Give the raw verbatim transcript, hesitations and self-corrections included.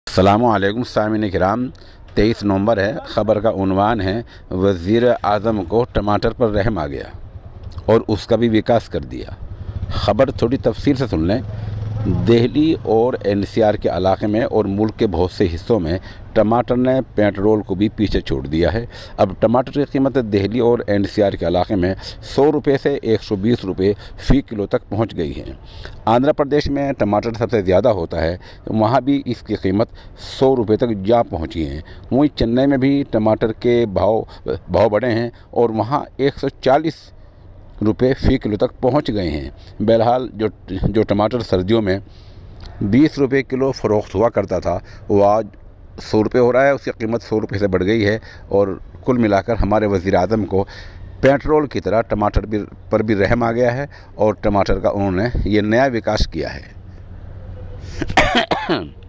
अस्सलामुअलैकुम सामिन किराम। तेईस नवंबर है। ख़बर का उन्वान है वज़ीर आज़म को टमाटर पर रहम आ गया और उसका भी विकास कर दिया। ख़बर थोड़ी तफसील से सुन लें। दिल्ली और एन सी आर के इलाके में और मुल्क के बहुत से हिस्सों में टमाटर ने पेट्रोल को भी पीछे छोड़ दिया है। अब टमाटर की कीमत दिल्ली और एन सी आर के इलाके में सौ रुपये से एक सौ बीस रुपये फ़ी किलो तक पहुंच गई है। आंध्र प्रदेश में टमाटर सबसे ज़्यादा होता है, वहां भी इसकी कीमत सौ रुपये तक जा पहुंची है। वहीं चेन्नई में भी टमाटर के भाव भाव बढ़े हैं और वहां एक सौ चालीस रुपये फ़ी किलो तक पहुंच गए हैं। बहरहाल जो जो टमाटर सर्दियों में बीस रुपये किलो फ़रोख्त हुआ करता था वो आज सौ रुपये हो रहा है। उसकी कीमत सौ रुपये से बढ़ गई है। और कुल मिलाकर हमारे वज़ीर आज़म को पेट्रोल की तरह टमाटर भी पर भी रहम आ गया है और टमाटर का उन्होंने ये नया विकास किया है।